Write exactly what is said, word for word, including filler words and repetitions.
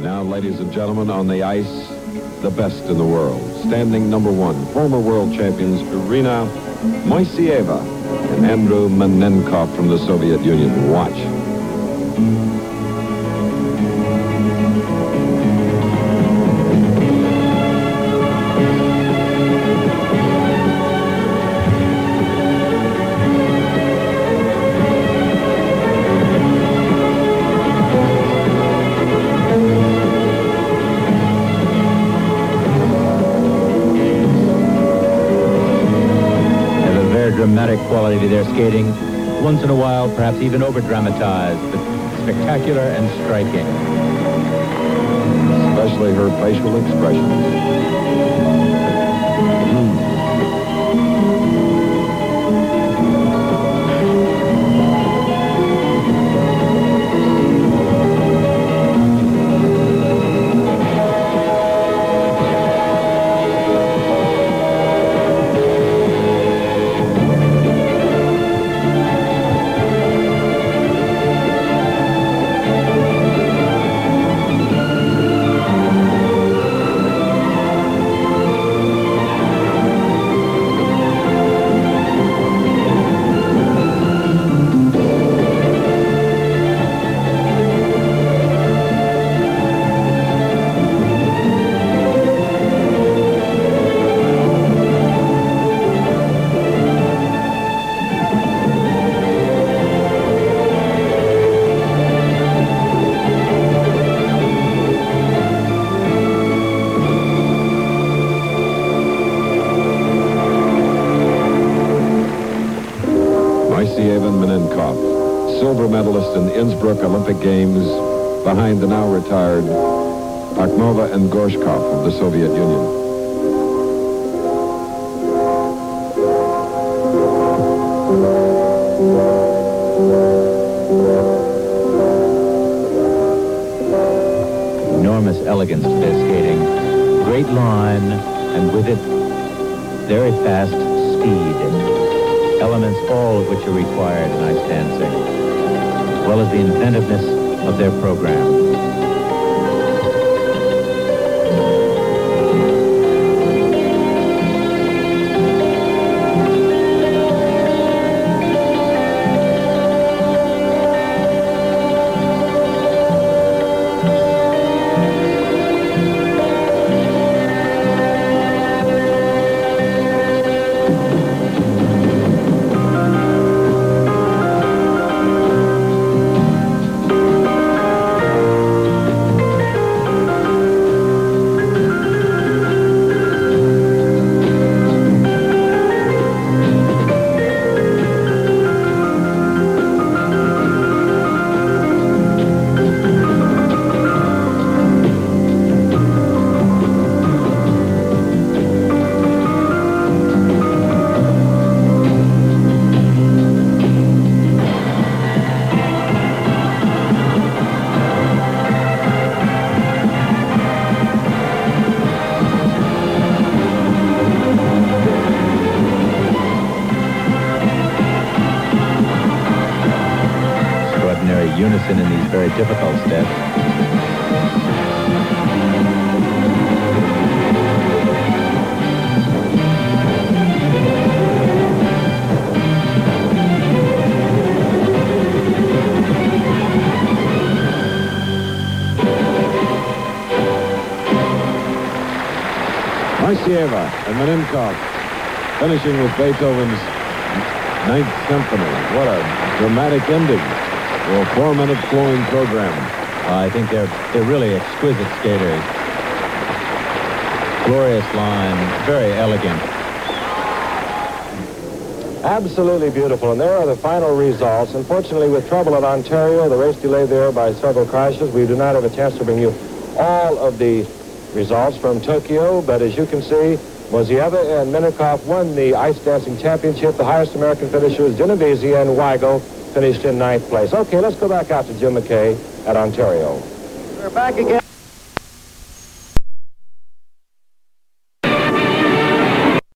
And now, ladies and gentlemen, on the ice, the best in the world. Standing number one, former world champions Irina Moiseeva and Andrew Manenkov from the Soviet Union. Watch. Dramatic quality to their skating, once in a while perhaps even over-dramatized, but spectacular and striking. Especially her facial expressions. Moiseeva and Manenkov, silver medalist in the Innsbruck Olympic Games, behind the now retired Pakhmova and Gorshkov of the Soviet Union. Enormous elegance to their skating, great line, and with it, very fast speed. Elements all of which are required in ice dancing, as well as the inventiveness of their program. Unison in these very difficult steps. Moiseeva and Manenkov finishing with Beethoven's Ninth Symphony. What a dramatic ending. A four-minute flowing program. Uh, I think they're they're really exquisite skaters. Glorious line, very elegant. Absolutely beautiful. And there are the final results. Unfortunately, with trouble at Ontario, the race delayed there by several crashes, we do not have a chance to bring you all of the results from Tokyo. But as you can see, Moiseeva and Manenkov won the ice dancing championship. The highest American finishers, Genovese and Weigel, finished in ninth place. Okay, let's go back out to Jim McKay at Ontario. We're back again.